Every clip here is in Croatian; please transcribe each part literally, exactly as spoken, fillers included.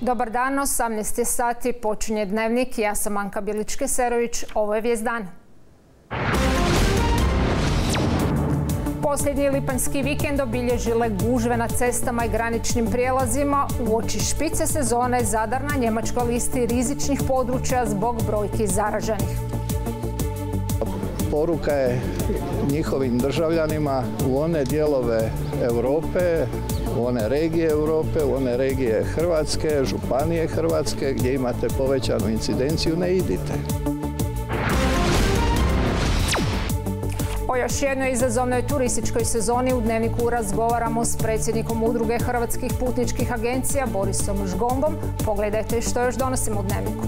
Dobar dan, osamnaest je sati, počinje Dnevnik. Ja sam Anka Bilić-Keserović, ovo je Vijest dan. Posljednji lipanjski vikend obilježile gužve na cestama i graničnim prijelazima. Uoči špice sezone Zadar na njemačkoj listi rizičnih područja zbog brojki zaraženih. Poruka je njihovim državljanima u one dijelove Europe, u one regije Europe, u one regije Hrvatske, županije Hrvatske gdje imate povećanu incidenciju, ne idite. O još jednoj izazovnoj turističkoj sezoni u Dnevniku razgovaramo s predsjednikom Udruge hrvatskih putničkih agencija Borisom Žgombom. Pogledajte što još donosimo u Dnevniku.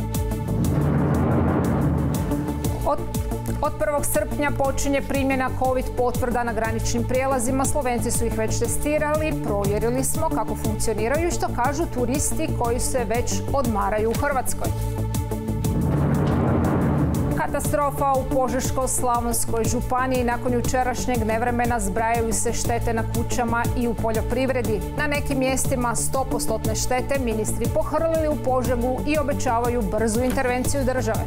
Od Od prvog srpnja počinje primjena COVID potvrda na graničnim prijelazima. Slovenci su ih već testirali, provjerili smo kako funkcioniraju i što kažu turisti koji se već odmaraju u Hrvatskoj. Katastrofa u Požeško-slavonskoj županiji. Nakon jučerašnjeg nevremena zbrajaju se štete na kućama i u poljoprivredi. Na nekim mjestima sto posto štete ministri pohrlili u Požegu i obećavaju brzu intervenciju države.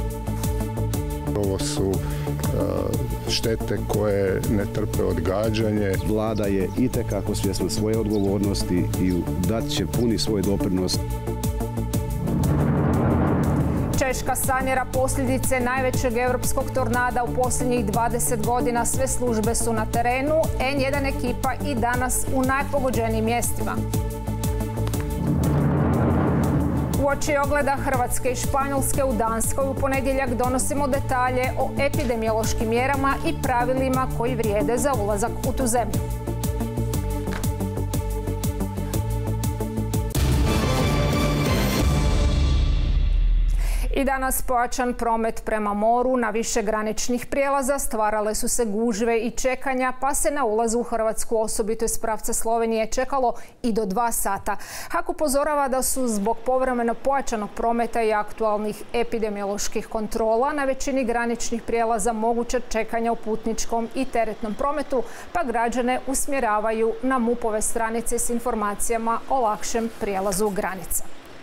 Ovo su štete koje ne trpe odgađanje. Vlada je itekako svjesna svoje odgovornosti i dat će puni svoj doprinos. Češka sanira posljedice najvećeg europskog tornada u posljednjih dvadeset godina. Sve službe su na terenu. en jedan ekipa i danas u najpogođenijim mjestima. Uoči ogleda Hrvatske i Španjolske u Danskoj u ponedjeljak donosimo detalje o epidemiološkim mjerama i pravilima koji vrijede za ulazak u tu zemlju. I danas pojačan promet prema moru. Na više graničnih prijelaza stvarale su se gužve i čekanja, pa se na ulazu u Hrvatsku, osobito iz pravca Slovenije, čekalo i do dva sata. HAK upozorava da su zbog povremeno pojačanog prometa i aktualnih epidemioloških kontrola na većini graničnih prijelaza moguća čekanja u putničkom i teretnom prometu, pa građane usmjeravaju na MUP-ove stranice s informacijama o lakšem prijelazu granica.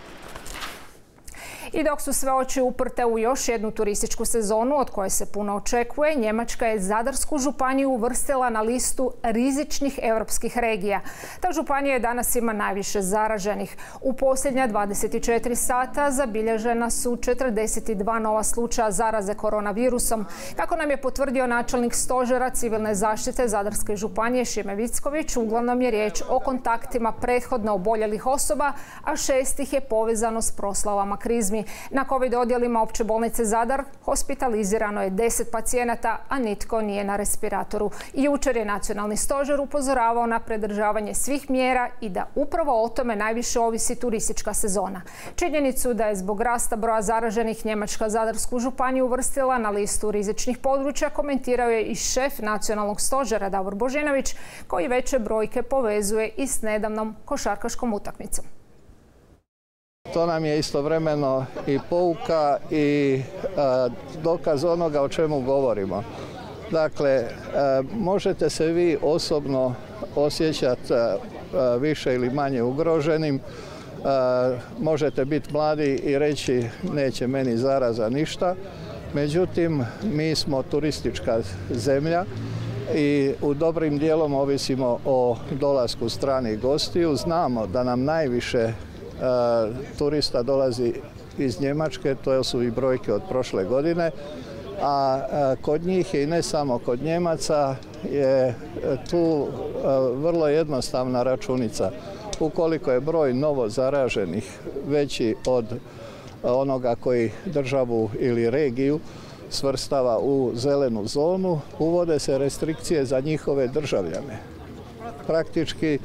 I dok su sve oči uprte u još jednu turističku sezonu od koje se puno očekuje, Njemačka je Zadarsku županiju uvrstila na listu rizičnih europskih regija. Ta županija danas ima najviše zaraženih. U posljednja dvadeset četiri sata zabilježena su četrdeset dva nova slučaja zaraze koronavirusom. Kako nam je potvrdio načelnik stožera civilne zaštite Zadarske županije Šime Vicković, uglavnom je riječ o kontaktima prethodno oboljelih osoba, a šest ih je povezano s proslavama krizmi. Na COVID odjelima Opće bolnice Zadar hospitalizirano je deset pacijenata, a nitko nije na respiratoru. Jučer je nacionalni stožer upozoravao na pridržavanje svih mjera i da upravo o tome najviše ovisi turistička sezona. Činjenicu da je zbog rasta broja zaraženih Njemačka Zadarsku županiju uvrstila na listu rizičnih područja komentirao je i šef nacionalnog stožera Davor Božinović, koji veće brojke povezuje i s nedavnom košarkaškom utakmicom. To nam je istovremeno i pouka i a, dokaz onoga o čemu govorimo. Dakle, a, možete se vi osobno osjećati a, a, više ili manje ugroženim. A, možete biti mladi i reći neće meni zaraza ništa. Međutim, mi smo turistička zemlja i u dobrim dijelom ovisimo o dolasku stranih gostiju. Znamo da nam najviše turista dolazi iz Njemačke, to su i brojke od prošle godine, a kod njih i ne samo kod Njemaca je tu vrlo jednostavna računica. Ukoliko je broj novo zaraženih veći od onoga koji državu ili regiju svrstava u zelenu zonu, uvode se restrikcije za njihove državljane. Praktički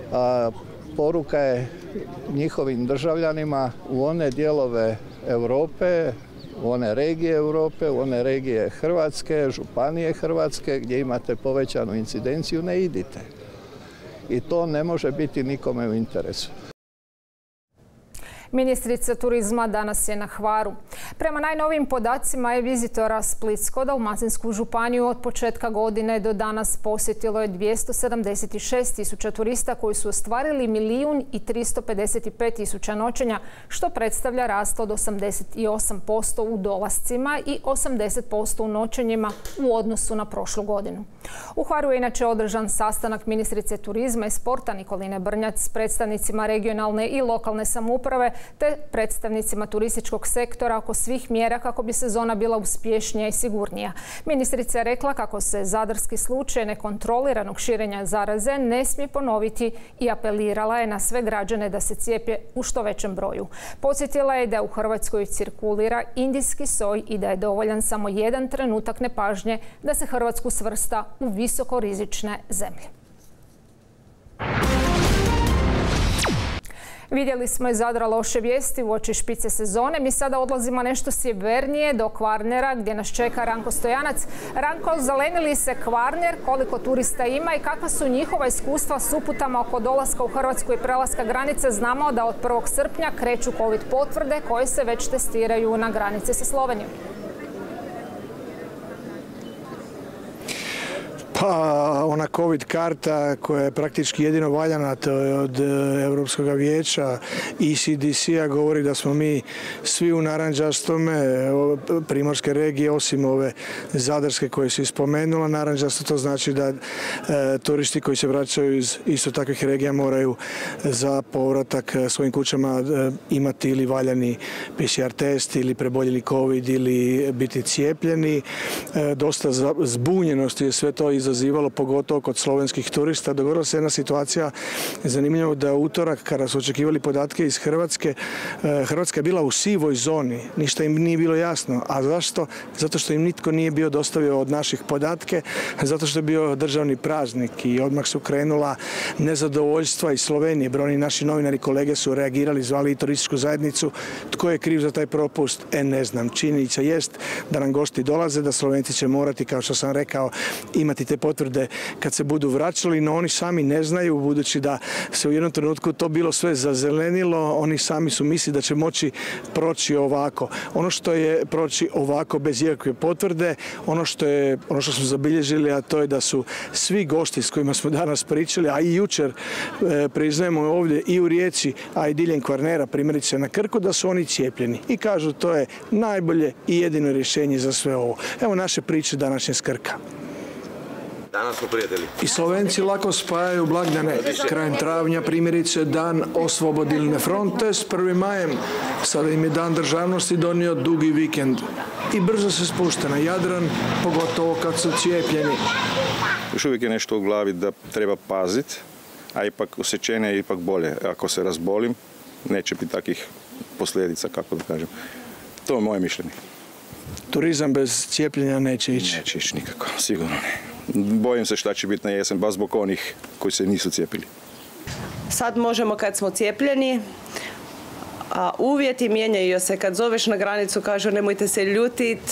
poruka je njihovim državljanima u one dijelove Europe, u one regije Europe, u one regije Hrvatske, županije Hrvatske gdje imate povećanu incidenciju, ne idite. I to ne može biti nikome u interesu. Ministrica turizma danas je na Hvaru. Prema najnovijim podacima e-vizitora Splitsko-dalmatinsku županiju od početka godine do danas posjetilo je dvjesto sedamdeset šest tisuća turista koji su ostvarili milijun i tristo pedeset pet tisuća noćenja, što predstavlja rast od osamdeset osam posto u dolascima i osamdeset posto u noćenjima u odnosu na prošlu godinu. U Hvaru je inače održan sastanak ministrice turizma i sporta Nikoline Brnjac s predstavnicima regionalne i lokalne samouprave te predstavnicima turističkog sektora oko svih mjera kako bi sezona bila uspješnija i sigurnija. Ministrica je rekla kako se zadarski slučaj nekontroliranog širenja zaraze ne smije ponoviti i apelirala je na sve građane da se cijepe u što većem broju. Podsjetila je da u Hrvatskoj cirkulira indijski soj i da je dovoljan samo jedan trenutak nepažnje da se Hrvatsku svrsta u visokorizične zemlje. Vidjeli smo iz Zadra loše vijesti uoči špice sezone. Mi sada odlazimo nešto sjevernije do Kvarnera gdje nas čeka Ranko Stojanac. Ranko, zeleni li se Kvarner, koliko turista ima i kakva su njihova iskustva s uputama oko dolaska u Hrvatsku i prelaska granice? Znamo da od prvog srpnja kreću COVID potvrde koje se već testiraju na granici sa Slovenijom. Pa ona COVID karta koja je praktički jedino valjana, to je od Europskog vijeća i E C D C-a, govori da smo mi svi u naranđastome, primorske regije, osim ove zadarske koje si spomenula. Naranđasto to znači da e, turisti koji se vraćaju iz isto takvih regija moraju za povratak svojim kućama e, imati ili valjani P C R test ili preboljeli COVID ili biti cijepljeni. E, dosta zbunjenosti je sve to izazivalo, pogotovo kod slovenskih turista. Dogodila se jedna situacija zanimljiva da utorak, kada su očekivali podatke iz Hrvatske, Hrvatska je bila u sivoj zoni. Ništa im nije bilo jasno. A zašto? Zato što im nitko nije bio dostavio od naših podatke, zato što je bio državni praznik i odmah su krenula nezadovoljstva iz Slovenije. Brojni naši novinari kolege su reagirali, zvali i turističku zajednicu. Tko je kriv za taj propust? E, ne znam. Činjenica jest da nam gosti dolaze, da Slovenci će morati, kao što sam rekao, imati te potvrde kad se budu vraćali, no oni sami ne znaju, budući da se u jednom trenutku to bilo sve zazelenilo, oni sami su misli da će moći proći ovako. Ono što je proći ovako bez ikakve potvrde, ono što je, ono što smo zabilježili, a to je da su svi gosti s kojima smo danas pričali, a i jučer e, priznajemo ovdje i u Rijeci, a i diljem Kvarnera, primjerice na Krku, da su oni cijepljeni. I kažu to je najbolje i jedino rješenje za sve ovo. Evo naše priče današnje s Krka. Danas smo prijatelji. I Slovenci lako spajaju blagdane. Krajem travnja primjerice dan Oslobodilne fronte s prvim majem. Sada im je dan državnosti donio dugi vikend. I brzo se spušta na Jadran, pogotovo kad su cijepljeni. Još uvijek je nešto u glavi da treba paziti, a ipak osjećenje je ipak bolje. Ako se razbolim, neće biti takvih posljedica, kako da kažem. To je moje mišljenje. Turizam bez cijepljenja neće ići? Neće ići nikako, sigurno ne. Bojim se šta će biti na jesen, baš zbog onih koji se nisu cijepili. Sad možemo kad smo cijepljeni, a uvjeti mijenjaju se. Kad zoveš na granicu, kažu nemojte se ljutit,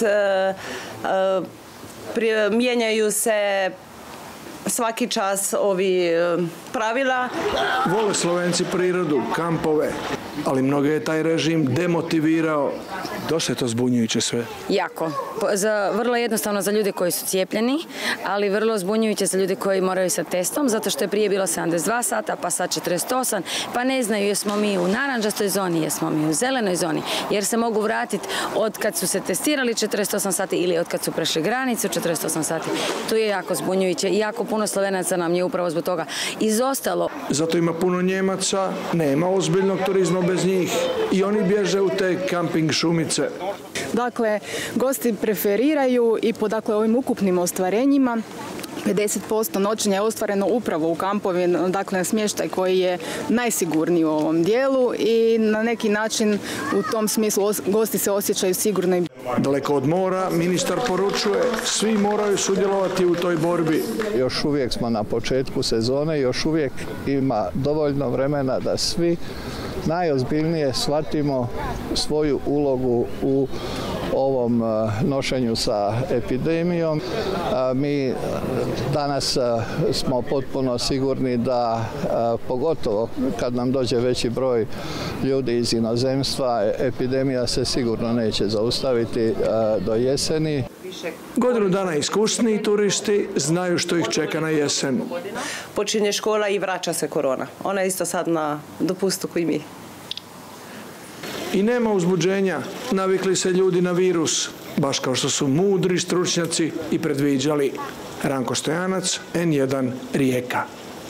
mijenjaju se svaki čas ovi pravila. Vole Slovenci prirodu, kampove, ali mnoge je taj režim demotivirao. Dosta je to zbunjujuće sve. Jako. Za, vrlo jednostavno za ljude koji su cijepljeni, ali vrlo zbunjujuće za ljude koji moraju sa testom, zato što je prije bilo sedamdeset dva sata, pa sad četrdeset osam, pa ne znaju jesmo mi u naranđastoj zoni, jesmo mi u zelenoj zoni, jer se mogu vratiti od kad su se testirali četrdeset osam sati ili od kad su prešli granicu četrdeset osam sati. To je jako zbunjujuće i jako puno Slovenaca nam je upravo zbog toga izostalo. Zato ima puno Njemaca, nema ozbiljnog turizma bez njih i oni bježe u te kamping šumice. Dakle, gosti preferiraju i po dakle, ovim ukupnim ostvarenjima pedeset posto noćenja je ostvareno upravo u kampovi, dakle na smještaj koji je najsigurniji u ovom dijelu i na neki način u tom smislu gosti se osjećaju sigurno. Daleko od mora, ministar poručuje, svi moraju sudjelovati u toj borbi. Još uvijek smo na početku sezone, još uvijek ima dovoljno vremena da svi najozbiljnije shvatimo svoju ulogu u ovom nošenju sa epidemijom. Mi danas smo potpuno sigurni da, pogotovo kad nam dođe veći broj ljudi iz inozemstva, epidemija se sigurno neće zaustaviti do jeseni. Godinu dana iskusni turisti znaju što ih čeka na jesen. Počinje škola i vraća se korona. Ona je isto sad na dopustu koji mi. I nema uzbuđenja, navikli se ljudi na virus, baš kao što su mudri stručnjaci i predviđali. Ranko Stojanac, N jedan, Rijeka.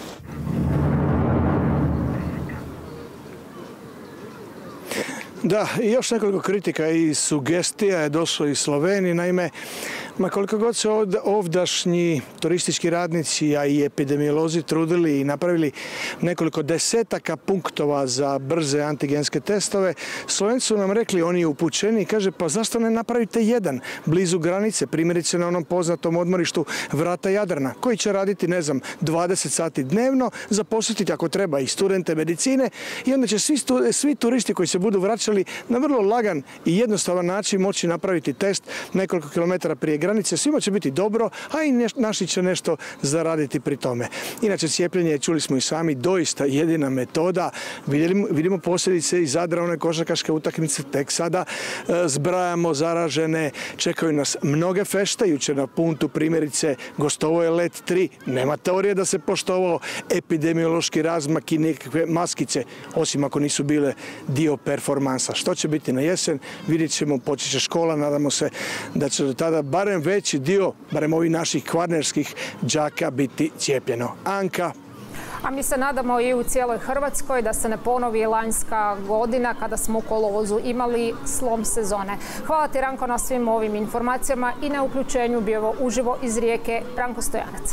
Da, i još nekoliko kritika i sugestija je došlo iz Slovenije. Naime, ma koliko god se ovdašnji turistički radnici, a i epidemiolozi trudili i napravili nekoliko desetaka punktova za brze antigenske testove, Slovenci su nam rekli, oni je upućeni, kaže, pa zašto ne napravite jedan blizu granice, primjerice na onom poznatom odmorištu Vrata Jadrana, koji će raditi, ne znam, dvadeset sati dnevno, zaposliti ako treba i studente medicine i onda će svi, svi turisti koji se budu vraćali na vrlo lagan i jednostavan način moći napraviti test nekoliko kilometara prije granice. Svima će biti dobro, a i naši će nešto zaraditi pri tome. Inače, cijepljenje, čuli smo i sami, doista jedina metoda. Vidimo, vidimo posljedice iz Zadra, one košarkaške utakmice, tek sada e, zbrajamo zaražene, čekaju nas mnoge fešte, jučer na Puntu primjerice gostovo je Let tri, nema teorije da se poštovao epidemiološki razmak i nekakve maskice, osim ako nisu bile dio performansa. Što će biti na jesen, vidjet ćemo, počet će škola, nadamo se da će do tada barem veći dio, barem ovih naših kvarnerskih đaka biti cijepljeno. Anka. A mi se nadamo i u cijeloj Hrvatskoj da se ne ponovi lanjska godina kada smo u kolovozu imali slom sezone. Hvala ti, Ranko, na svim ovim informacijama i na uključenju. Bio uživo iz Rijeke Ranko Stojanac.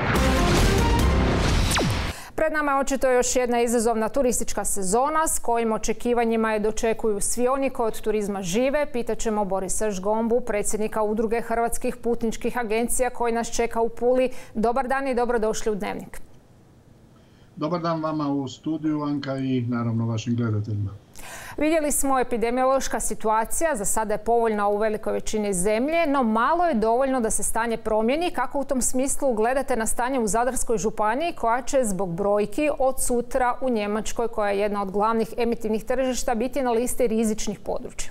Pred nama je očito još jedna izazovna turistička sezona s kojim očekivanjima je dočekuju svi oni koji od turizma žive. Pitaćemo Borisa Žgombu, predsjednika Udruge hrvatskih putničkih agencija koji nas čeka u Puli. Dobar dan i dobrodošli u Dnevnik. Dobar dan vama u studiju, Anka, i naravno vašim gledateljima. Vidjeli smo, epidemiološka situacija za sada je povoljna u velikoj većini zemlje, no malo je dovoljno da se stanje promijeni. Kako u tom smislu gledate na stanje u Zadarskoj županiji koja će zbog brojki od sutra u Njemačkoj, koja je jedna od glavnih emitivnih tržišta, biti na listi rizičnih područja?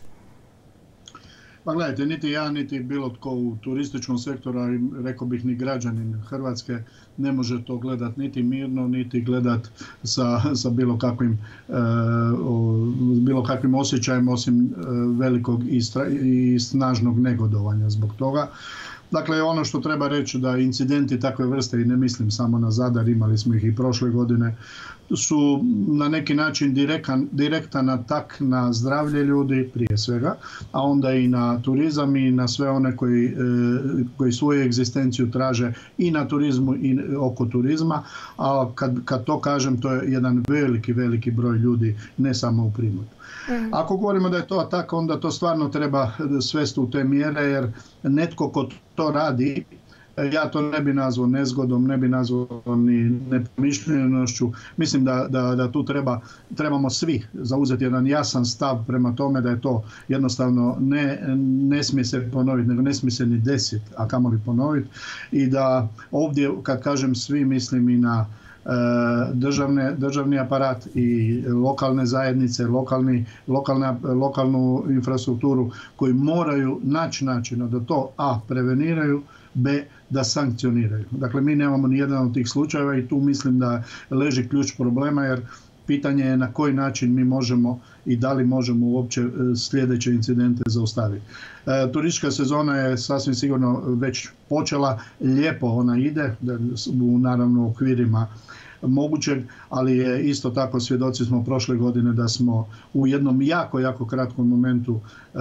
Pa gledajte, niti ja, niti bilo tko u turističkom sektoru, a rekao bih ni građanin Hrvatske, ne može to gledati niti mirno, niti gledati sa, sa bilo, kakvim, e, o, bilo kakvim osjećajem, osim e, velikog i, stra, i snažnog negodovanja zbog toga. Dakle, ono što treba reći da incidenti takve vrste, i ne mislim samo na Zadar, imali smo ih i prošle godine, su na neki način direktan, direktan atak na zdravlje ljudi prije svega, a onda i na turizam i na sve one koji, e, koji svoju egzistenciju traže i na turizmu i oko turizma, a kad, kad to kažem, to je jedan veliki, veliki broj ljudi, ne samo u Primorju. Mm. Ako govorimo da je to atak, onda to stvarno treba svesti u te mjere, jer netko ko to radi, ja to ne bi nazvao nezgodom, ne bi nazvao ni nepromišljenošću. Mislim da, da, da tu treba, trebamo svi zauzeti jedan jasan stav prema tome da je to jednostavno ne, ne smije se ponoviti, nego ne smije se ni desiti, a kamoli ponoviti. I da ovdje, kad kažem svi, mislim i na Državne, državni aparat i lokalne zajednice, lokalni, lokalna, lokalnu infrastrukturu koji moraju naći načina da to a. preveniraju, b. da sankcioniraju. Dakle, mi nemamo ni jedan od tih slučajeva i tu mislim da leži ključ problema, jer pitanje je na koji način mi možemo i da li možemo uopće sljedeće incidente zaustaviti. E, turistička sezona je sasvim sigurno već počela, lijepo ona ide, u naravno okvirima mogućeg, ali je isto tako, svjedoci smo prošle godine da smo u jednom jako, jako kratkom momentu e,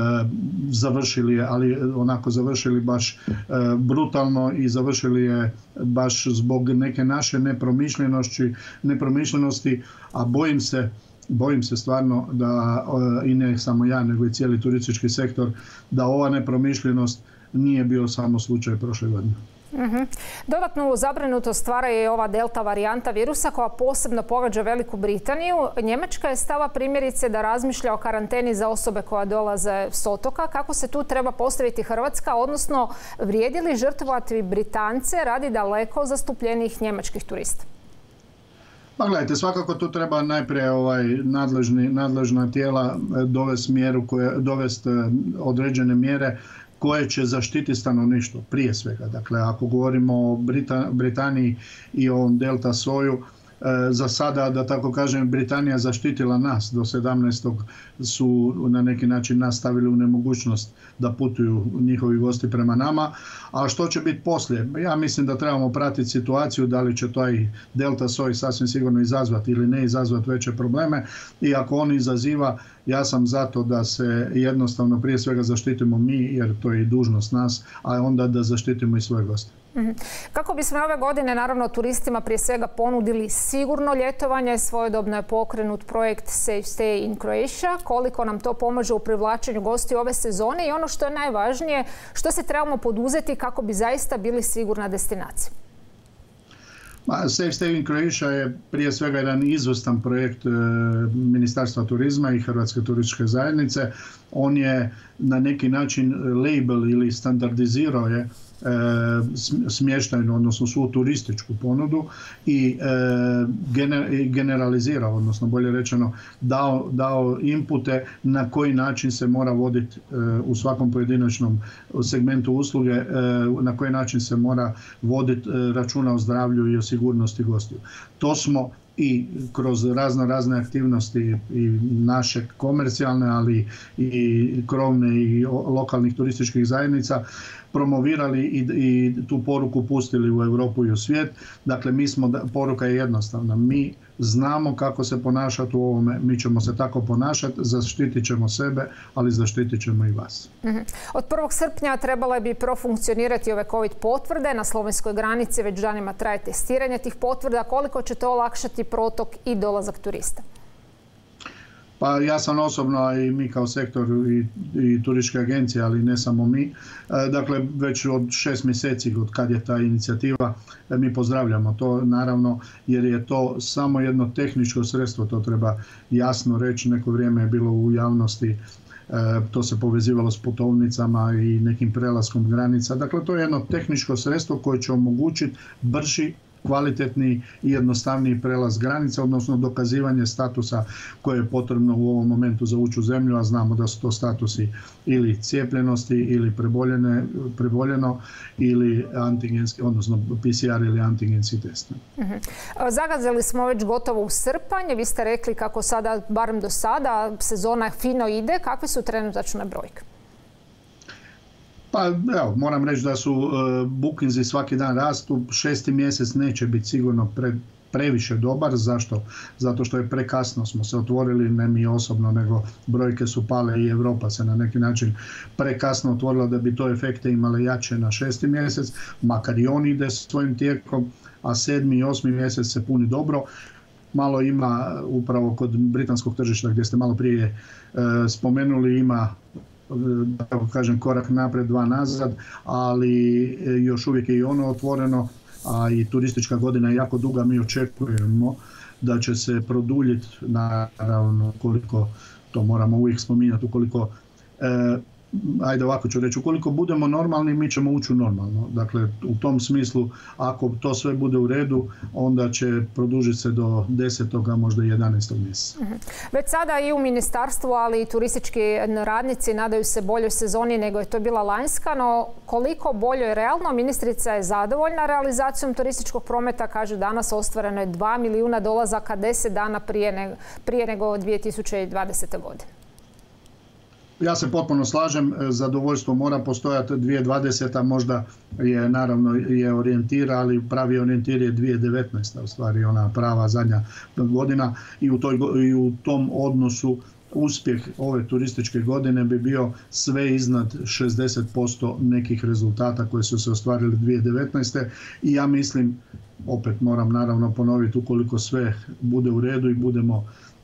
završili je, ali onako završili baš e, brutalno i završili je baš zbog neke naše nepromišljenosti, nepromišljenosti, a bojim se Bojim se stvarno da, i ne samo ja, nego i cijeli turistički sektor, da ova nepromišljenost nije bio samo slučaj prošle godine. Mm-hmm. Dodatnu zabrinutost stvara je ova delta varijanta virusa koja posebno pogađa Veliku Britaniju. Njemačka je stava primjerice da razmišlja o karanteni za osobe koja dolaze s otoka. Kako se tu treba postaviti Hrvatska, odnosno vrijedi li žrtvovati Britance radi daleko zastupljenijih njemačkih turista? Pa gledajte, svakako tu treba najprije ovaj nadležni, nadležna tijela dovesti mjeru koje, dovesti određene mjere koje će zaštiti stanovništvo prije svega. Dakle, ako govorimo o Brita, Britaniji i o delta soju, za sada, da tako kažem, Britanija zaštitila nas. Do sedamnaestog su na neki način nastavili u nemogućnost da putuju njihovi gosti prema nama. A što će biti poslije? Ja mislim da trebamo pratiti situaciju, da li će taj delta soj sasvim sigurno izazvati ili ne izazvati veće probleme. I ako on izaziva, ja sam zato da se jednostavno prije svega zaštitimo mi, jer to je i dužnost nas, a onda da zaštitimo i svoje goste. Kako bismo ove godine, naravno, turistima prije svega ponudili sigurno ljetovanje, svojedobno je pokrenut projekt Safe Stay in Croatia. Koliko nam to pomaže u privlačenju gostiju ove sezone i ono što je najvažnije, što se trebamo poduzeti kako bi zaista bili sigurna destinacija? Safe Stay in Croatia je prije svega jedan izvrstan projekt Ministarstva turizma i Hrvatske turističke zajednice. On je na neki način label ili standardizirao je smještajnu, odnosno svu turističku ponudu i generalizirao, odnosno bolje rečeno dao, dao inpute na koji način se mora voditi u svakom pojedinačnom segmentu usluge, na koji način se mora voditi računa o zdravlju i o sigurnosti gostiju. To smo i kroz razno razne aktivnosti i naše komercijalne, ali i krovne i lokalnih turističkih zajednica promovirali i, i tu poruku pustili u Europu i u svijet. Dakle, mi smo, poruka je jednostavna. Mi znamo kako se ponašati u ovome, mi ćemo se tako ponašati, zaštitit ćemo sebe, ali zaštitit ćemo i vas. Mm-hmm. Od prvog srpnja trebale bi profunkcionirati ove COVID potvrde. Na slovenskoj granici već danima traje testiranje tih potvrda. Koliko će to olakšati protok i dolazak turista? Pa ja sam osobno, a i mi kao sektor i, i turističke agencije, ali ne samo mi, dakle već od šest mjeseci od kad je ta inicijativa, mi pozdravljamo to naravno jer je to samo jedno tehničko sredstvo, to treba jasno reći, neko vrijeme je bilo u javnosti, to se povezivalo s putovnicama i nekim prelaskom granica, dakle to je jedno tehničko sredstvo koje će omogućiti brži, kvalitetni i jednostavniji prelaz granica, odnosno dokazivanje statusa koje je potrebno u ovom momentu za ući u zemlju, a znamo da su to statusi ili cijepljenosti ili preboljene, preboljeno ili antigenski, odnosno P C R ili antigenski test. Mm-hmm. Zagazili smo već gotovo u srpanj. Vi ste rekli kako sada, barem do sada, sezona fino ide. Kakve su trenutačne brojke? Pa evo, moram reći da su uh, bookinzi svaki dan rastu, šesti mjesec neće biti sigurno pre, previše dobar. Zašto? Zato što je prekasno smo se otvorili, ne mi osobno, nego brojke su pale i Europa se na neki način prekasno otvorila da bi to efekte imale jače na šesti mjesec, makar i on ide svojim tijekom, a sedmi i osmi mjesec se puni dobro. Malo ima upravo kod britanskog tržišta gdje ste malo prije uh, spomenuli, ima da kažem korak napred, dva nazad, ali još uvijek je i ono otvoreno, a i turistička godina je jako duga, mi očekujemo da će se produljiti, naravno koliko, to moramo uvijek spominjati, ukoliko e, ajde ovako ću reći, ukoliko budemo normalni, mi ćemo ući u normalno. Dakle, u tom smislu, ako to sve bude u redu, onda će produžiti se do desetog, a možda i jedanaestog mjeseca. Mm-hmm. Već sada i u ministarstvu, ali i turistički radnici nadaju se boljoj sezoni nego je to bila lanjska, no koliko bolje je realno? Ministrica je zadovoljna realizacijom turističkog prometa, kaže danas ostvareno je dva milijuna dolazaka deset dana prije nego, prije nego dvije tisuće dvadesete. godine. Ja se potpuno slažem, zadovoljstvo mora postojati. dvije tisuće dvadeseta možda je naravno je orijentir, ali pravi orijentir je dvije tisuće devetnaesta, u stvari ona prava zadnja godina i u, toj, i u tom odnosu uspjeh ove turističke godine bi bio sve iznad šezdeset posto nekih rezultata koji su se ostvarili dvije tisuće devetnaeste. I ja mislim, opet moram naravno ponoviti, ukoliko sve bude u redu i budemo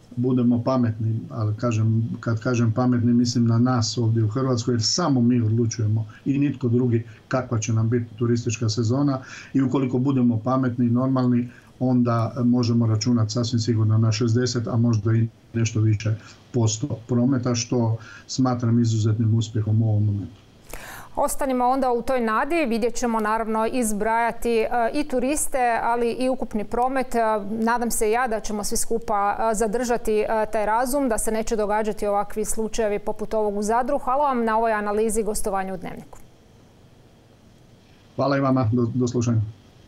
budemo pametni, ali kažem, kad kažem pametni mislim na nas ovdje u Hrvatskoj, jer samo mi odlučujemo i nitko drugi kakva će nam biti turistička sezona, i ukoliko budemo pametni i normalni, onda možemo računati sasvim sigurno na šezdeset, a možda i nešto više posto prometa, što smatram izuzetnim uspjehom u ovom momentu. Ostanimo onda u toj nadi, vidjet ćemo naravno izbrajati i turiste, ali i ukupni promet. Nadam se ja da ćemo svi skupa zadržati taj razum, da se neće događati ovakvi slučajevi poput ovog u Zadru. Hvala vam na ovoj analizi i gostovanju u Dnevniku. Hvala i vama, do, do slušanja.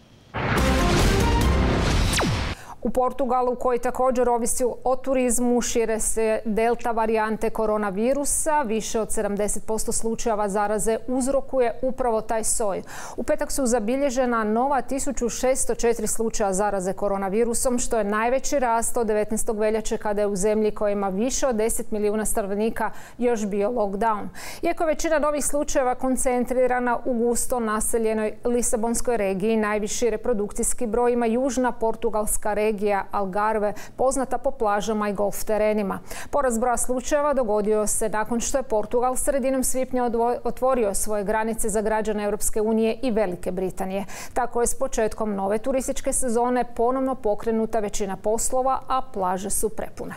U Portugalu, koji također ovisi o turizmu, šire se delta varijante koronavirusa. Više od sedamdeset posto slučajeva zaraze uzrokuje upravo taj soj. U petak su zabilježena nova tisuću šesto četiri slučaja zaraze koronavirusom, što je najveći rast od devetnaestog veljače, kada je u zemlji koja ima više od deset milijuna stanovnika još bio lockdown. Iako je većina novih slučajeva koncentrirana u gusto naseljenoj Lisabonskoj regiji, najviši reprodukcijski broj ima južna portugalska regija regija Algarve, poznata po plažama i golf terenima. Porast broja slučajeva dogodio se nakon što je Portugal sredinom svibnja otvorio svoje granice za građane Europske unije i Velike Britanije. Tako je s početkom nove turističke sezone ponovno pokrenuta većina poslova, a plaže su prepune.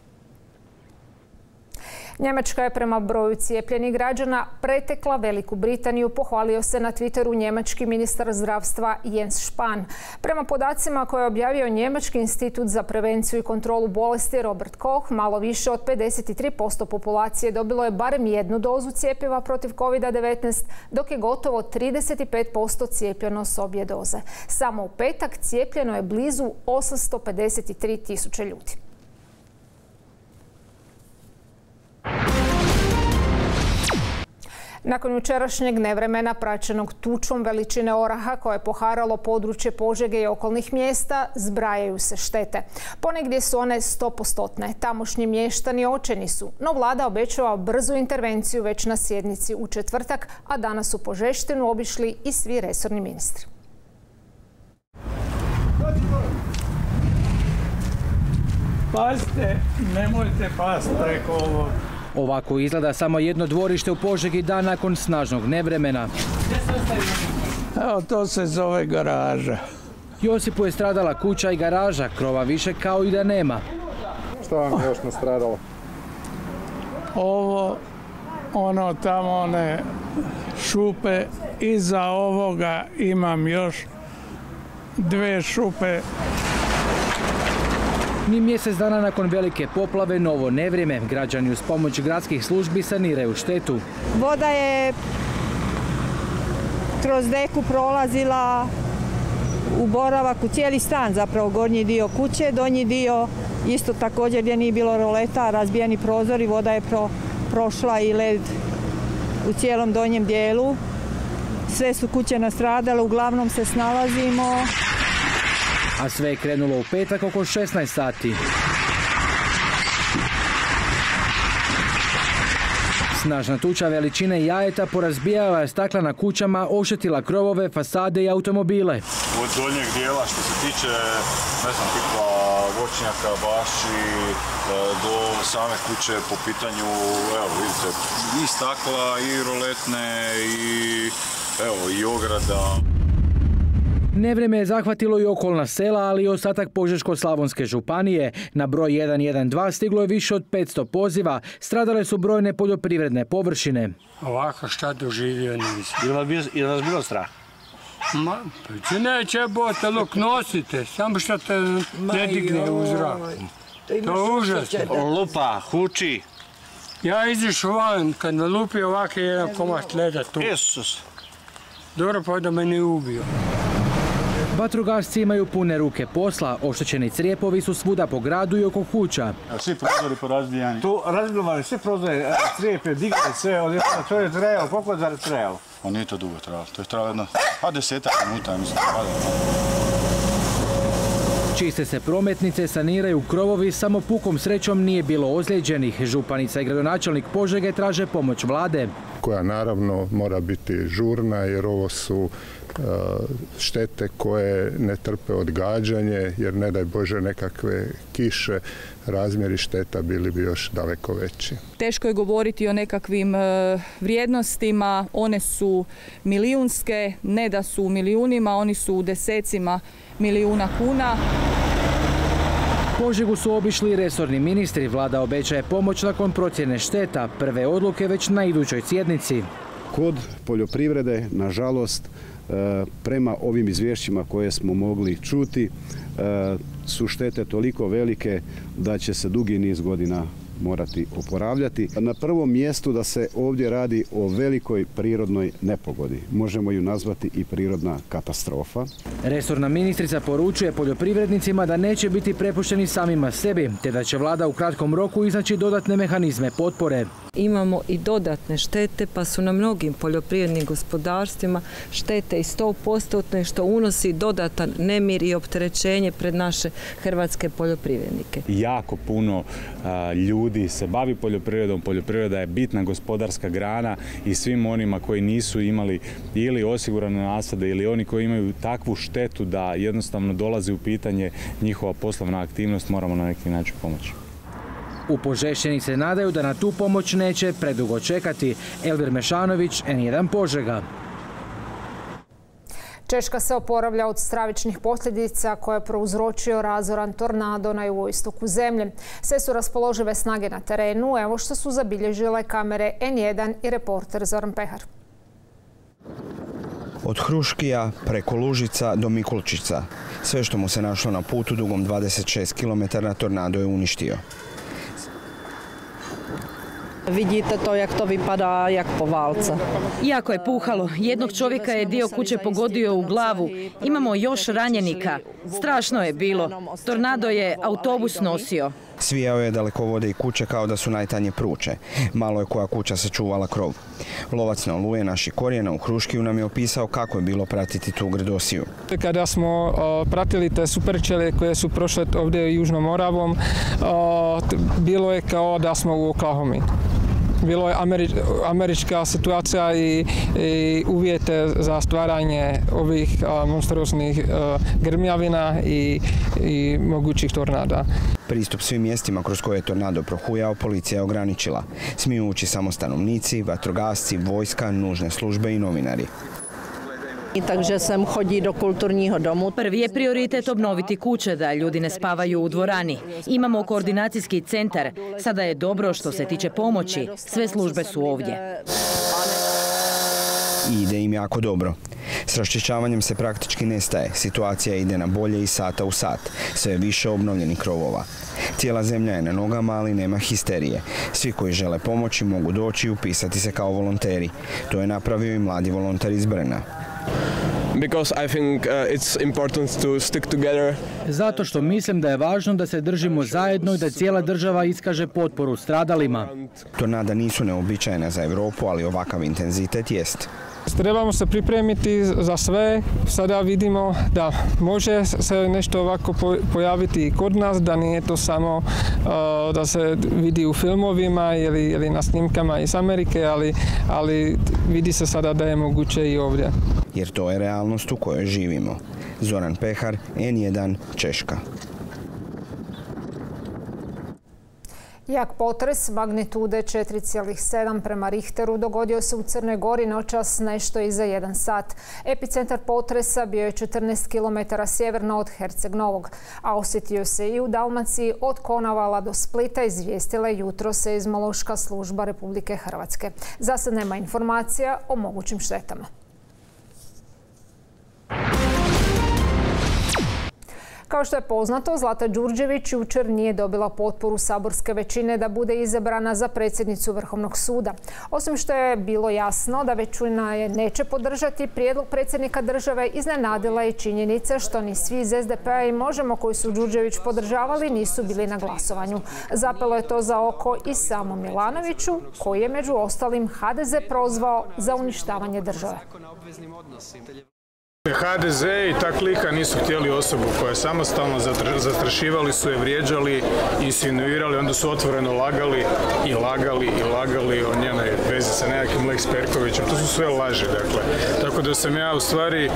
Njemačka je prema broju cijepljenih građana pretekla Veliku Britaniju, pohvalio se na Twitteru njemački ministar zdravstva Jens Spahn. Prema podacima koje je objavio Njemački institut za prevenciju i kontrolu bolesti Robert Koch, malo više od pedeset tri posto populacije dobilo je barem jednu dozu cjepiva protiv kovid devetnaest, dok je gotovo trideset pet posto cijepljeno s obje doze. Samo u petak cijepljeno je blizu osamsto pedeset tri tisuće ljudi. Nakon jučerašnjeg nevremena praćenog tučom veličine oraha koje je poharalo područje Požege i okolnih mjesta, zbrajaju se štete. Ponegdje su one stopostotne. Tamošnji mještani očajni su, no vlada obećava brzu intervenciju već na sjednici u četvrtak, a danas su Požeštinu obišli i svi resorni ministri. Pazite, nemojte pasti preko ovo. Ovako izgleda samo jedno dvorište u Požegi dan nakon snažnog nevremena. Evo, to se zove garaža. Josipu je stradala kuća i garaža, krova više kao i da nema. Što vam je još nastradalo? Ovo, ono tamo, one šupe, iza ovoga imam još dve šupe. Ni mjesec dana nakon velike poplave, novo nevrijeme. Građani uz pomoć gradskih službi saniraju štetu. Voda je kroz deku prolazila u boravak u cijeli stan, zapravo gornji dio kuće, donji dio isto također gdje nije bilo roleta, razbijeni prozori, voda je pro, prošla i led u cijelom donjem dijelu. Sve su kuće nastradale, uglavnom se snalazimo. A sve je krenulo u petak oko šesnaest sati. Snažna tuča veličine jajeta porazbijala je stakla na kućama, oštetila krovove, fasade i automobile. Od donjeg dijela što se tiče, ne znam, tipa voćnjaka, baši, do same kuće po pitanju, evo vidite, i stakla, i roletne, i evo, i ograda. Nevrijeme je zahvatilo i okolna sela, ali i ostatak Požeško-slavonske županije. Na broj jedan jedan dva stiglo je više od petsto poziva. Stradale su brojne poljoprivredne površine. Ovako šta doživio nisam. Je li vas bilo strah? Ma, pa neće bote, luk nosite, samo što te ne digne u zrak. To je užasno. Lupa, huči. Ja izišu van, kad me lupi ovako jedan komad leda tu. Isus. Dobro, pa da me ne ubio. Vatrogasci imaju pune ruke posla, oštećeni crijepovi su svuda po gradu i oko kuća. Svi prozori porazbijani. Tu razbilovali svi prozori, crijepe, digli sve, od jedna, to je trajalo, koliko je trajalo? O, nije to dugo trajalo, to je trajalo jedno, pa desetak minuta, mislim. Čiste se prometnice, saniraju krovovi, samo pukom srećom nije bilo ozlijeđenih. Županica i gradonačelnik Požege traže pomoć vlade. koja naravno mora biti žurna jer ovo su štete koje ne trpe odgađanje, jer ne daj Bože nekakve kiše, razmjeri šteta bili bi još daleko veći. Teško je govoriti o nekakvim vrijednostima, one su milijunske, ne da su u milijunima, oni su u desecima milijuna kuna. Požegu su obišli resorni ministri. Vlada obećaje pomoć nakon procjene šteta. Prve odluke već na idućoj sjednici. Kod poljoprivrede, nažalost, prema ovim izvješćima koje smo mogli čuti, su štete toliko velike da će se dugi niz godina morati oporavljati. Na prvom mjestu da se ovdje radi o velikoj prirodnoj nepogodi. Možemo ju nazvati i prirodna katastrofa. Resorna ministrica poručuje poljoprivrednicima da neće biti prepušteni samima sebi, te da će vlada u kratkom roku iznaći dodatne mehanizme potpore. Imamo i dodatne štete, pa su na mnogim poljoprivrednim gospodarstvima štete i sto posto što unosi dodatan nemir i opterećenje pred naše hrvatske poljoprivrednike. Jako puno a, ljudi se bavi poljoprivredom, poljoprivreda je bitna gospodarska grana i svim onima koji nisu imali ili osigurane nasade ili oni koji imaju takvu štetu da jednostavno dolazi u pitanje njihova poslovna aktivnost, moramo na neki način pomoći. U Požešćani se nadaju da na tu pomoć neće predugo čekati. Elvir Mešanović, N jedan Požega. Češka se oporavlja od stravičnih posljedica koje je prouzročio razoran tornado na jugoistoku zemlje. Sve su raspoložive snage na terenu, evo što su zabilježile kamere N jedan i reporter Zoran Pehar. Od Hruškija preko Lužica do Mikulčica. Sve što mu se našlo na putu dugom dvadeset šest kilometara tornado je uništio. Vidite to jak to vypadá jak po válce. Jako je puhalo. Jednog čovjeka je dio kuće pogodio u glavu. Imamo još ranjenika. Strašno je bilo. Tornado je autobus nosio. Svijao je dalekovode i kuće kao da su najtanje pruče. Malo je koja kuća sačuvala krov. Lovac na Oluje naši korijena u Hruškiju nam je opisao kako je bilo pratiti tu grdosiju. Kada smo uh, pratili te superčele koje su prošle ovdje Južnom Moravom, uh, bilo je kao da smo u Oklahomi. Bilo je američ, američka situacija i, i uvjete za stvaranje ovih uh, monstruoznih uh, grmljavina i, i mogućih tornada. Pristup svim mjestima kroz koje je tornado prohujao policija je ograničila. Smiju ući samo stanovnici, vatrogasci, vojska, nužne službe i novinari. Takže sem chodí do kulturního domu. Prvi je prioritet obnoviti kuće da ljudi ne spavaju u dvorani. Imamo koordinacijski centar. Sada je dobro što se tiče pomoći. Sve službe su ovdje. I ide im jako dobro. S raščišćavanjem se praktički nestaje. Situacija ide na bolje iz sata u sat. Sve je više obnovljenih krovova. Cijela zemlja je na nogama, ali nema histerije. Svi koji žele pomoći mogu doći i upisati se kao volonteri. To je napravio i mladi volonter iz Brna. Because I think uh, it's important to stick together. Zato što mislim da je važno da se držimo zajedno i da cijela država iskaže potporu stradalima. Tornada nisu neobičajna za Europu, ali ovakav intenzitet jest. Trebamo se pripremiti za sve. Sada vidimo da može se nešto ovako pojaviti i kod nas, da nije to samo uh, da se vidi u filmovima ili, ili na snimkama iz Amerike, ali, ali vidi se sada da je moguće i ovdje. Jer to je realnost u kojoj živimo. Zoran Pehar, N jedan, Češka. Jak potres magnitude četiri zarez sedam prema Richteru dogodio se u Crnoj Gori noćas nešto iza jedan sat. Epicentar potresa bio je četrnaest kilometara sjeverno od Herceg Novog, a osjetio se i u Dalmaciji od Konavala do Splita, izvijestila je jutro seizmološka služba Republike Hrvatske. Za sad nema informacija o mogućim štetama. Kao što je poznato, Zlata Đurđević jučer nije dobila potporu saborske većine da bude izabrana za predsjednicu Vrhovnog suda. Osim što je bilo jasno da većina je neće podržati prijedlog predsjednika države, iznenadila je činjenica što ni svi iz S D P-a i Možemo koji su Đurđević podržavali nisu bili na glasovanju. Zapelo je to za oko i samo Milanoviću, koji je među ostalim H D Z prozvao za uništavanje države. ha de ze i ta klika nisu htjeli osobu koja je samostalno, zastrašivali su je, vrijeđali, insinuirali, onda su otvoreno lagali i lagali i lagali o njenoj vezi sa nekakvim Lex Perkovićem. To su sve laži, dakle. Tako da sam ja u stvari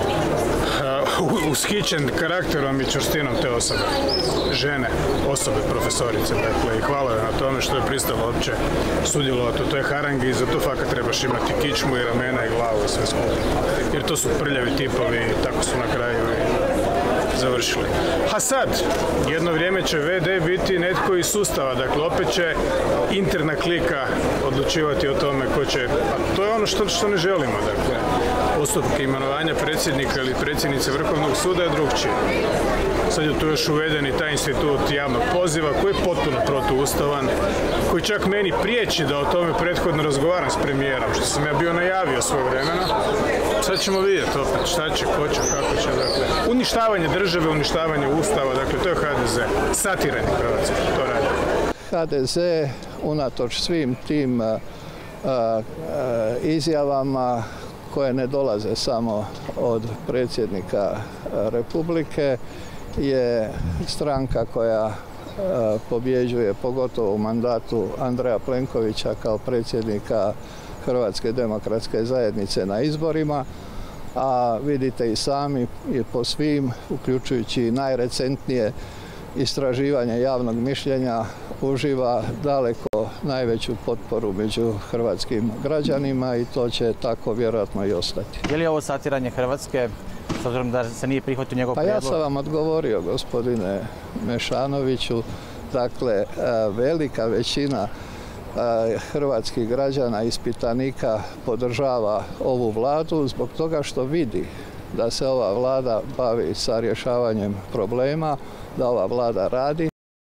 uh, ushićen karakterom i čvrstinom te osobe, žene, osobe, profesorice, dakle, i hvala joj na tome što je pristala uopće sudjelovati u toj harangi i za to fakat trebaš imati kičmu i ramena i glavu i sve skupo. Jer to su prljavi tipovi i tako su na kraju i završili. A sad, jedno vrijeme će ve de biti netko iz sustava, dakle opet će interna klika odlučivati o tome ko će, a to je ono što, što ne želimo, dakle. Postupke imenovanja predsjednika ili predsjednice Vrhovnog suda je drugčije. Sad je tu još uveden i taj institut javnog poziva koji je potpuno protuustavan, koji čak meni priječi da o tome prethodno razgovaram s premijerom, što sam ja bio najavio svoje vremena. Sad ćemo vidjeti opet šta će, ko će, kako će, dakle. Uništavanje države, uništavanje ustava, dakle to je ha de ze. Satiranje Hrvatske, to radi. ha de ze unatoč svim tim a, a, izjavama koje ne dolaze samo od predsjednika Republike, je stranka koja pobjeđuje pogotovo u mandatu Andreja Plenkovića kao predsjednika Hrvatske demokratske zajednice na izborima, a vidite i sami i po svim, uključujući najrecentnije istraživanje javnog mišljenja, uživa daleko najveću potporu među hrvatskim građanima i to će tako vjerojatno i ostati. Je li ovo satiranje Hrvatske, s obzirom da se nije prihvatio njegov prijedlog? Pa ja sam vam odgovorio, gospodine Mešanoviću. Dakle, velika većina hrvatskih građana, ispitanika podržava ovu vladu zbog toga što vidi da se ova vlada bavi sa rješavanjem problema, da ova vlada radi,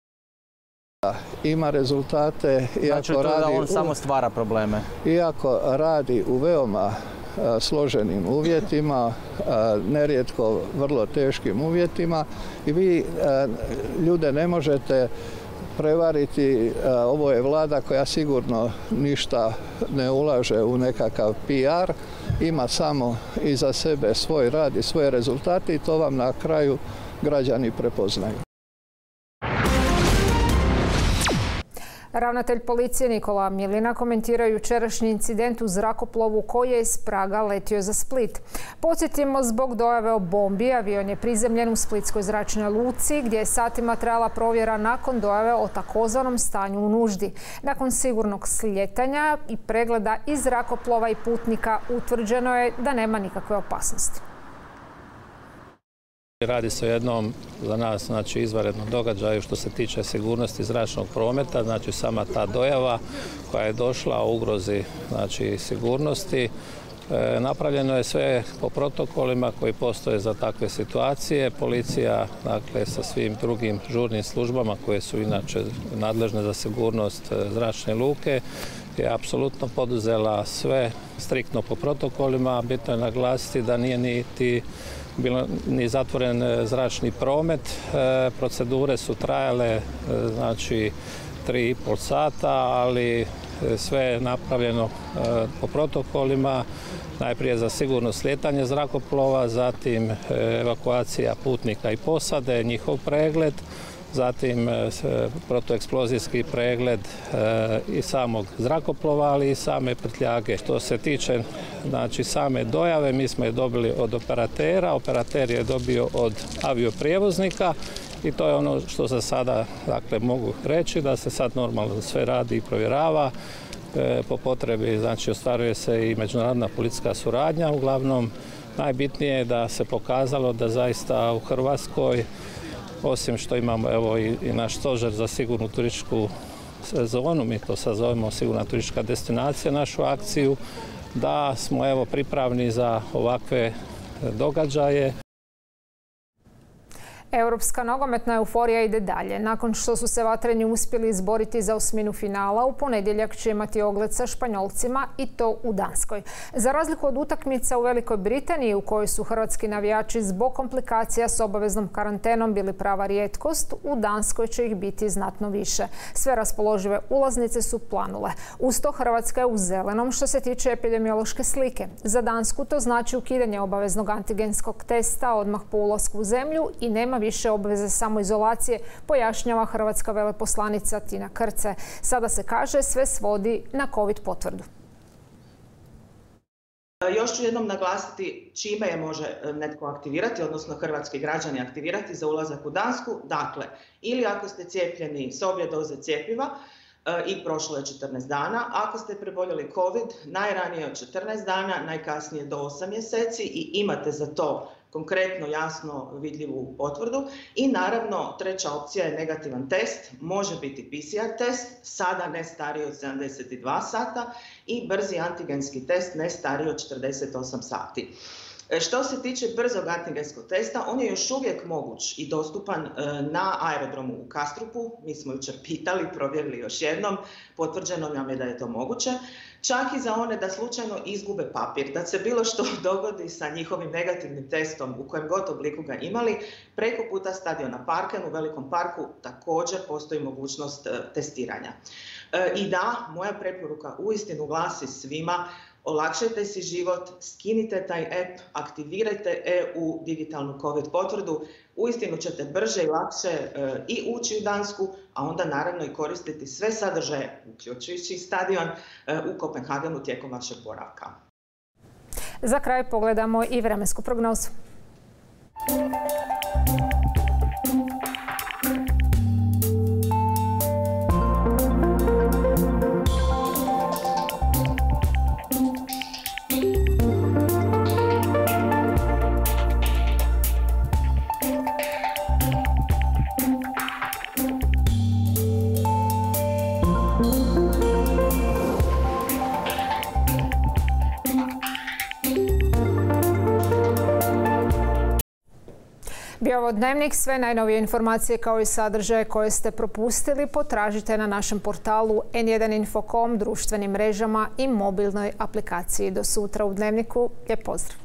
da ima rezultate. Znači to da on samo stvara probleme? Iako radi u veoma složenim uvjetima, nerijetko vrlo teškim uvjetima i vi ljude ne možete prevariti. Ovo je vlada koja sigurno ništa ne ulaže u nekakav pi ar, ima samo iza sebe svoj rad i svoje rezultate i to vam na kraju građani prepoznaju. Ravnatelj policije Nikola Milina komentirao jučerašnji incident u zrakoplovu koji je iz Praga letio za Split. Podsjetimo, zbog dojave o bombi, avion je prizemljen u Splitskoj zračnoj luci gdje je satima trajala provjera nakon dojave o takozvanom stanju u nuždi. Nakon sigurnog slijetanja i pregleda i zrakoplova i putnika utvrđeno je da nema nikakve opasnosti. Radi se o jednom za nas znači, izvanrednom događaju što se tiče sigurnosti zračnog prometa, znači sama ta dojava koja je došla o ugrozi znači, sigurnosti. E, napravljeno je sve po protokolima koji postoje za takve situacije. Policija dakle, sa svim drugim žurnim službama koje su inače nadležne za sigurnost zračne luke je apsolutno poduzela sve striktno po protokolima. Bitno je naglasiti da nije niti bilo ni zatvoren zračni promet. E, procedure su trajale znači tri i pol sata, ali sve je napravljeno e, po protokolima. Najprije za sigurno slijetanje zrakoplova, zatim e, evakuacija putnika i posade, njihov pregled, zatim e, protueksplozijski pregled e, i samog zrakoplova, ali i same prtljage. Što se tiče znači, same dojave, mi smo je dobili od operatera, operater je dobio od avioprijevoznika i to je ono što se sada dakle, mogu reći, da se sad normalno sve radi i provjerava. E, po potrebi znači, ostvaruje se i međunarodna policijska suradnja. Uglavnom, najbitnije je da se pokazalo da zaista u Hrvatskoj, osim što imamo evo, i, i naš stožer za sigurnu turističku sezonu, mi to sad zovemo sigurna turistička destinacija, našu akciju, da smo evo, pripravni za ovakve događaje. Europska nogometna euforija ide dalje. Nakon što su se vatreni uspjeli izboriti za osminu finala, u ponedjeljak će imati ogled sa Španjolcima i to u Danskoj. Za razliku od utakmica u Velikoj Britaniji, u kojoj su hrvatski navijači zbog komplikacija s obaveznom karantenom bili prava rijetkost, u Danskoj će ih biti znatno više. Sve raspoložive ulaznice su planule. Uz to Hrvatska je u zelenom što se tiče epidemiološke slike. Za Dansku to znači ukidanje obaveznog antigenskog testa odmah po ulasku u zemlju i nema više obveze samoizolacije, pojašnjava hrvatska veleposlanica Tina Krce. Sada se kaže sve svodi na COVID potvrdu. Još ću jednom naglasiti čime je može netko aktivirati, odnosno hrvatski građani aktivirati za ulazak u Dansku. Dakle, ili ako ste cijepljeni s obje doze cjepiva i prošlo je četrnaest dana, ako ste preboljeli COVID, najranije od četrnaest dana, najkasnije do osam mjeseci i imate za to konkretno, jasno vidljivu potvrdu. I naravno, treća opcija je negativan test, može biti P C R test, sada ne stariji od sedamdeset dva sata i brzi antigenski test ne stariji od četrdeset osam sati. Što se tiče brzog antigenskog testa, on je još uvijek moguć i dostupan na aerodromu u Kastrupu. Mi smo jučer pitali, provjerili još jednom, potvrđeno nam je da je to moguće. Čak i za one da slučajno izgube papir, da se bilo što dogodi sa njihovim negativnim testom u kojem god obliku ga imali, preko puta stadiona Parken u Velikom parku također postoji mogućnost testiranja. I da, moja preporuka uistinu glasi svima: olakšajte si život, skinite taj app, aktivirajte E U digitalnu COVID potvrdu. Uistinu ćete brže i lakše e, i ući u Dansku, a onda naravno i koristiti sve sadržaje, uključujući stadion, e, u Kopenhagenu tijekom vašeg boravka. Za kraj pogledamo i vremensku prognozu. Bio ovo Dnevnik. Sve najnovije informacije kao i sadržaje koje ste propustili potražite na našem portalu en jedan info dot com, društvenim mrežama i mobilnoj aplikaciji. Do sutra u Dnevniku. Lijep pozdrav!